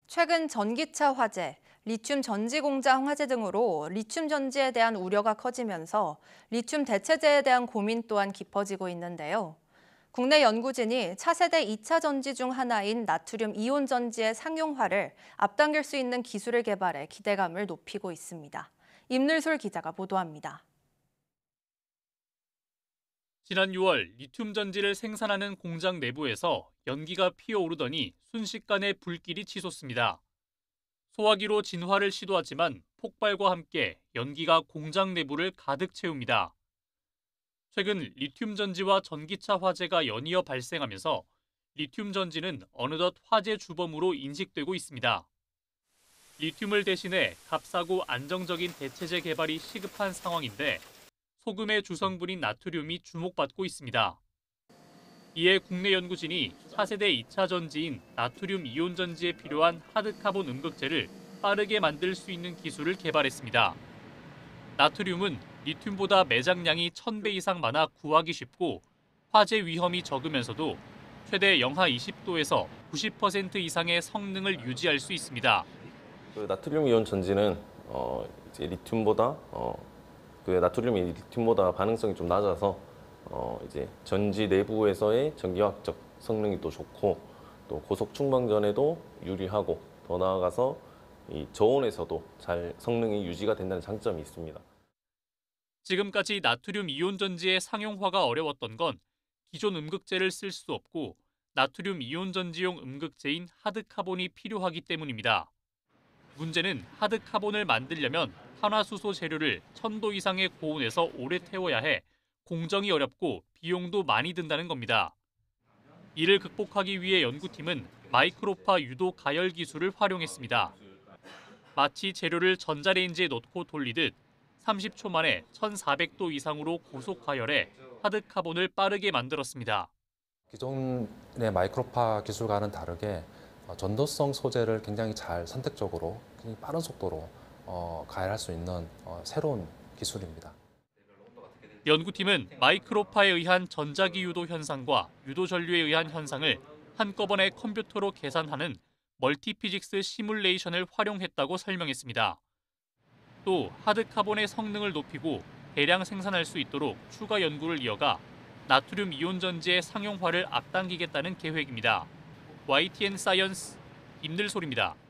최근 전기차 화재, 리튬 전지 공장 화재 등으로 리튬 전지에 대한 우려가 커지면서 리튬 대체재에 대한 고민 또한 깊어지고 있는데요. 국내 연구진이 차세대 2차 전지 중 하나인 나트륨 이온 전지의 상용화를 앞당길 수 있는 기술을 개발해 기대감을 높이고 있습니다. 임늘솔 기자가 보도합니다. 지난 6월 리튬 전지를 생산하는 공장 내부에서 연기가 피어오르더니 순식간에 불길이 치솟습니다. 소화기로 진화를 시도하지만 폭발과 함께 연기가 공장 내부를 가득 채웁니다. 최근 리튬 전지와 전기차 화재가 연이어 발생하면서 리튬 전지는 어느덧 화재 주범으로 인식되고 있습니다. 리튬을 대신해 값싸고 안정적인 대체재 개발이 시급한 상황인데 소금의 주성분인 나트륨이 주목받고 있습니다. 이에 국내 연구진이 차세대 2차 전지인 나트륨 이온 전지에 필요한 하드카본 음극재를 빠르게 만들 수 있는 기술을 개발했습니다. 나트륨은 리튬보다 매장량이 1000배 이상 많아 구하기 쉽고 화재 위험이 적으면서도 최대 영하 20도에서 90% 이상의 성능을 유지할 수 있습니다. 나트륨 이온 전지는 이제 나트륨이 리튬보다 반응성이 좀 낮아서 이제 전지 내부에서의 전기화학적 성능이 또 좋고 또 고속 충방 전에도 유리하고 더 나아가서 이 저온에서도 잘 성능이 유지가 된다는 장점이 있습니다. 지금까지 나트륨 이온 전지의 상용화가 어려웠던 건 기존 음극재를 쓸 수 없고 나트륨 이온 전지용 음극재인 하드카본이 필요하기 때문입니다. 문제는 하드카본을 만들려면 탄화수소 재료를 1000도 이상의 고온에서 오래 태워야 해 공정이 어렵고 비용도 많이 든다는 겁니다. 이를 극복하기 위해 연구팀은 마이크로파 유도 가열 기술을 활용했습니다. 마치 재료를 전자레인지에 넣고 돌리듯 30초 만에 1400도 이상으로 고속 가열해 하드카본을 빠르게 만들었습니다. 기존의 마이크로파 기술과는 다르게 전도성 소재를 굉장히 잘 선택적으로 굉장히 빠른 속도로 가열할 수 있는 새로운 기술입니다. 연구팀은 마이크로파에 의한 전자기 유도 현상과 유도 전류에 의한 현상을 한꺼번에 컴퓨터로 계산하는 멀티피직스 시뮬레이션을 활용했다고 설명했습니다. 또 하드카본의 성능을 높이고 대량 생산할 수 있도록 추가 연구를 이어가 나트륨 이온 전지의 상용화를 앞당기겠다는 계획입니다. YTN 사이언스 임늘솔입니다.